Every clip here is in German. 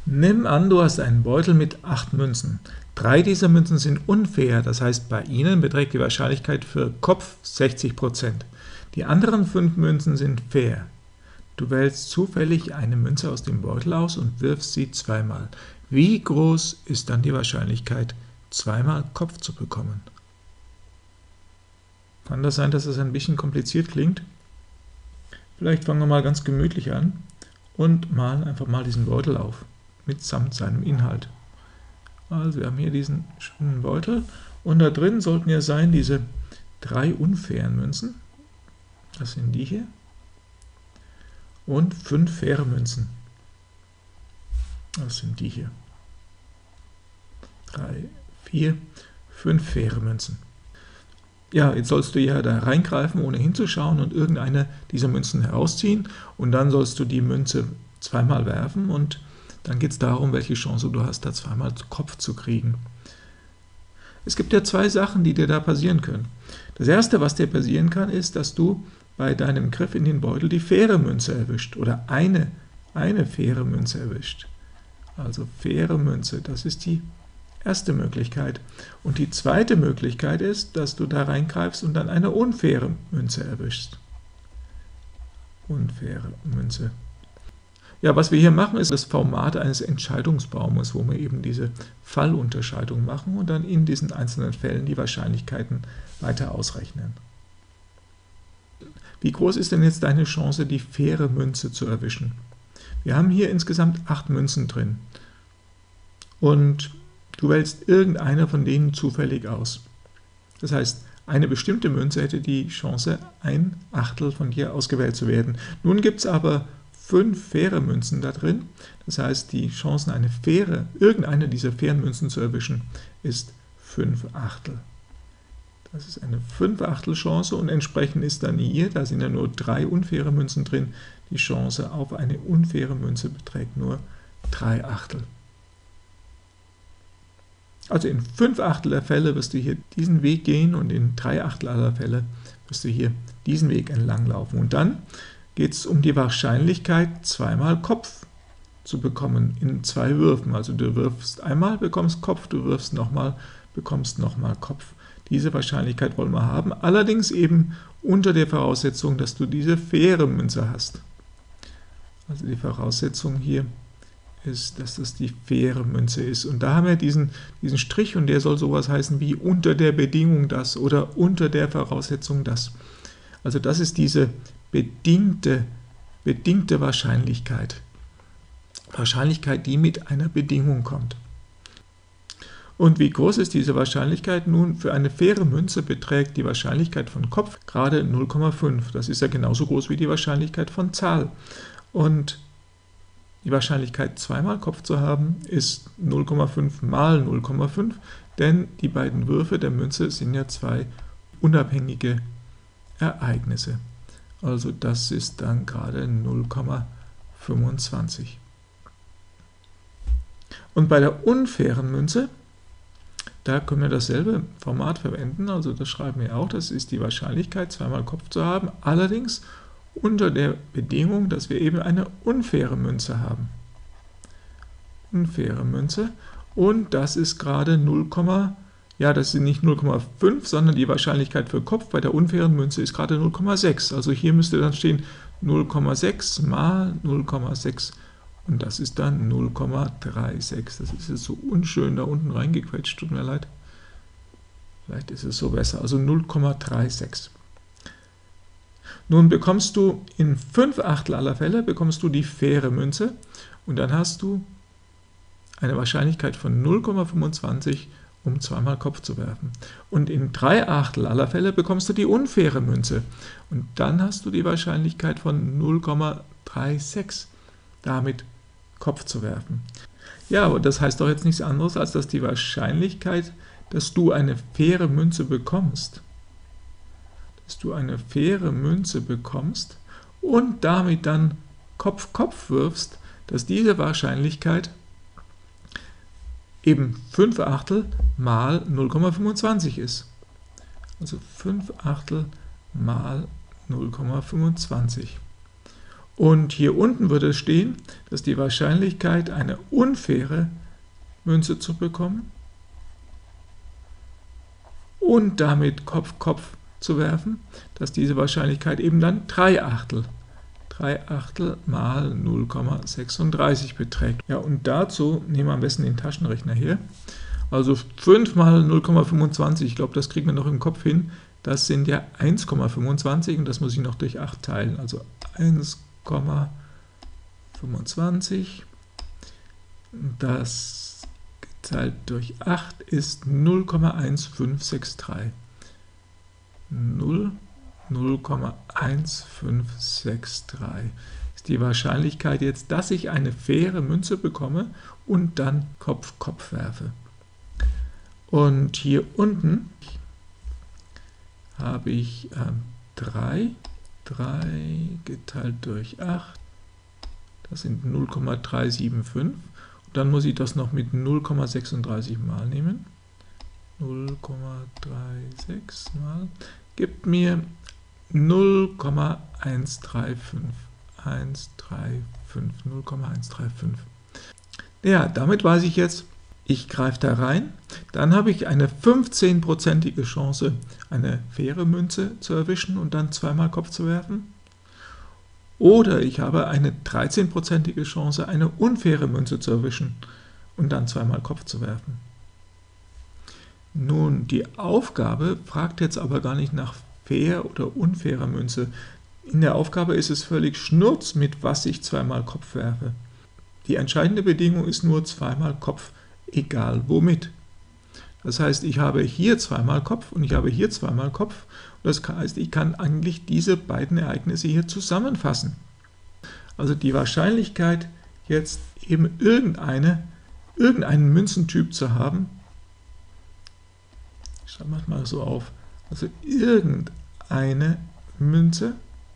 Nimm an, du hast einen Beutel mit 8 Münzen. 3 dieser Münzen sind unfair, das heißt, bei ihnen beträgt die Wahrscheinlichkeit für Kopf 60%. Die anderen 5 Münzen sind fair. Du wählst zufällig eine Münze aus dem Beutel aus und wirfst sie zweimal. Wie groß ist dann die Wahrscheinlichkeit, zweimal Kopf zu bekommen? Kann das sein, dass es ein bisschen kompliziert klingt? Vielleicht fangen wir mal ganz gemütlich an und malen einfach mal diesen Beutel auf, mitsamt seinem Inhalt. Also wir haben hier diesen schönen Beutel und da drin sollten ja sein diese 3 unfairen Münzen, das sind die hier, und 5 faire Münzen, das sind die hier. 3, 4, 5 faire Münzen. Ja, jetzt sollst du ja da reingreifen, ohne hinzuschauen und irgendeine dieser Münzen herausziehen und dann sollst du die Münze zweimal werfen und dann geht es darum, welche Chance du hast, da zweimal Kopf zu kriegen. Es gibt ja 2 Sachen, die dir da passieren können. Das erste, was dir passieren kann, ist, dass du bei deinem Griff in den Beutel die faire Münze erwischt oder eine faire Münze erwischt. Also faire Münze, das ist die erste Möglichkeit. Und die zweite Möglichkeit ist, dass du da reingreifst und dann eine unfaire Münze erwischst. Unfaire Münze. Ja, was wir hier machen, ist das Format eines Entscheidungsbaumes, wo wir eben diese Fallunterscheidung machen und dann in diesen einzelnen Fällen die Wahrscheinlichkeiten weiter ausrechnen. Wie groß ist denn jetzt deine Chance, die faire Münze zu erwischen? Wir haben hier insgesamt 8 Münzen drin und du wählst irgendeine von denen zufällig aus. Das heißt, eine bestimmte Münze hätte die Chance, 1/8 von dir ausgewählt zu werden. Nun gibt es aber 5 faire Münzen da drin, das heißt, die Chancen, irgendeine dieser fairen Münzen zu erwischen, ist 5/8. Das ist eine 5/8 Chance und entsprechend ist dann hier, da sind ja nur 3 unfaire Münzen drin, die Chance auf eine unfaire Münze beträgt nur 3/8. Also in 5/8 der Fälle wirst du hier diesen Weg gehen und in 3/8 aller Fälle wirst du hier diesen Weg entlang laufen. Und dann geht es um die Wahrscheinlichkeit, zweimal Kopf zu bekommen in 2 Würfen. Also du wirfst einmal, bekommst Kopf, du wirfst nochmal, bekommst nochmal Kopf. Diese Wahrscheinlichkeit wollen wir haben, allerdings eben unter der Voraussetzung, dass du diese faire Münze hast. Also die Voraussetzung hier ist, dass das die faire Münze ist. Und da haben wir diesen Strich und der soll sowas heißen wie unter der Bedingung das oder unter der Voraussetzung das. Also das ist diese bedingte Wahrscheinlichkeit. Wahrscheinlichkeit, die mit einer Bedingung kommt. Und wie groß ist diese Wahrscheinlichkeit? Nun, für eine faire Münze beträgt die Wahrscheinlichkeit von Kopf gerade 0,5. Das ist ja genauso groß wie die Wahrscheinlichkeit von Zahl. Und die Wahrscheinlichkeit, zweimal Kopf zu haben, ist 0,5 mal 0,5, denn die beiden Würfe der Münze sind ja 2 unabhängige Ereignisse. Also das ist dann gerade 0,25. Und bei der unfairen Münze, da können wir dasselbe Format verwenden, also das schreiben wir auch, das ist die Wahrscheinlichkeit, zweimal Kopf zu haben, allerdings unter der Bedingung, dass wir eben eine unfaire Münze haben. Unfaire Münze und das ist gerade 0, ja, das sind nicht 0,5, sondern die Wahrscheinlichkeit für Kopf bei der unfairen Münze ist gerade 0,6. Also hier müsste dann stehen 0,6 mal 0,6 und das ist dann 0,36. Das ist jetzt so unschön da unten reingequetscht, tut mir leid. Vielleicht ist es so besser, also 0,36. Nun bekommst du in 5/8 aller Fälle bekommst du die faire Münze und dann hast du eine Wahrscheinlichkeit von 0,25, um zweimal Kopf zu werfen. Und in 3/8 aller Fälle bekommst du die unfaire Münze und dann hast du die Wahrscheinlichkeit von 0,36, damit Kopf zu werfen. Ja, aber das heißt doch jetzt nichts anderes, als dass die Wahrscheinlichkeit, dass du eine faire Münze bekommst, und damit dann Kopf wirfst, dass diese Wahrscheinlichkeit eben 5/8 mal 0,25 ist. Also 5/8 mal 0,25. Und hier unten würde stehen, dass die Wahrscheinlichkeit, eine unfaire Münze zu bekommen und damit Kopf zu werfen, dass diese Wahrscheinlichkeit eben dann 3/8 mal 0,36 beträgt. Ja, und dazu nehmen wir am besten den Taschenrechner her. Also 5 mal 0,25, ich glaube, das kriegen wir noch im Kopf hin. Das sind ja 1,25 und das muss ich noch durch 8 teilen. Also 1,25, das geteilt durch 8 ist 0,1563. 0,1563 ist die Wahrscheinlichkeit jetzt, dass ich eine faire Münze bekomme und dann Kopf werfe. Und hier unten habe ich 3 geteilt durch 8, das sind 0,375. Und dann muss ich das noch mit 0,36 mal nehmen. 0,36 mal gibt mir 0,135. 0,135. Ja, damit weiß ich jetzt, ich greife da rein, dann habe ich eine 15%ige Chance, eine faire Münze zu erwischen und dann zweimal Kopf zu werfen. Oder ich habe eine 13%ige Chance, eine unfaire Münze zu erwischen und dann zweimal Kopf zu werfen. Nun, die Aufgabe fragt jetzt aber gar nicht nach fair oder unfairer Münze. In der Aufgabe ist es völlig Schnurz, mit was ich zweimal Kopf werfe. Die entscheidende Bedingung ist nur zweimal Kopf, egal womit. Das heißt, ich habe hier zweimal Kopf und ich habe hier zweimal Kopf. Das heißt, ich kann eigentlich diese beiden Ereignisse hier zusammenfassen. Also die Wahrscheinlichkeit, jetzt eben irgendeinen Münzentyp zu haben, ich schreibe mal so auf, also irgendeine Münze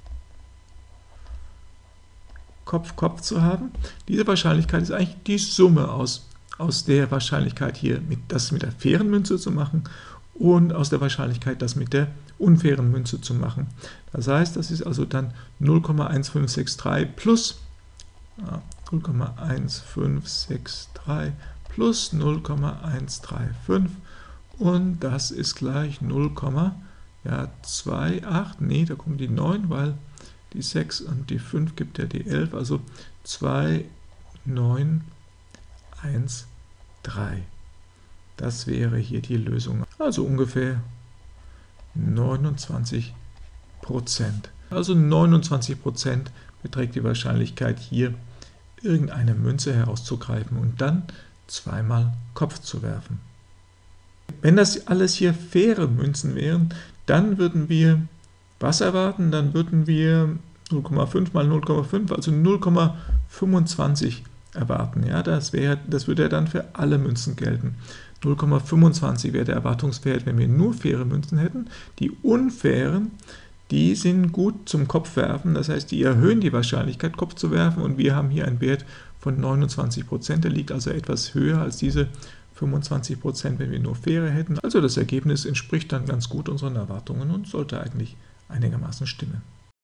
Kopf zu haben, diese Wahrscheinlichkeit ist eigentlich die Summe aus der Wahrscheinlichkeit hier, das mit der fairen Münze zu machen und aus der Wahrscheinlichkeit, das mit der unfairen Münze zu machen. Das heißt, das ist also dann 0,1563 plus 0,1563 plus 0,135 und das ist gleich 0,28, nee, da kommt die 9, weil die 6 und die 5 gibt ja die 11, also 2913. Das wäre hier die Lösung. Also ungefähr 29%. Also 29% beträgt die Wahrscheinlichkeit, hier irgendeine Münze herauszugreifen und dann zweimal Kopf zu werfen. Wenn das alles hier faire Münzen wären, dann würden wir was erwarten? Dann würden wir 0,5 mal 0,5, also 0,25 erwarten. Ja, das würde ja dann für alle Münzen gelten. 0,25 wäre der Erwartungswert, wenn wir nur faire Münzen hätten. Die unfairen, die sind gut zum Kopfwerfen, das heißt, die erhöhen die Wahrscheinlichkeit, Kopf zu werfen und wir haben hier einen Wert von 29%, der liegt also etwas höher als diese 25%, wenn wir nur faire hätten. Also das Ergebnis entspricht dann ganz gut unseren Erwartungen und sollte eigentlich einigermaßen stimmen.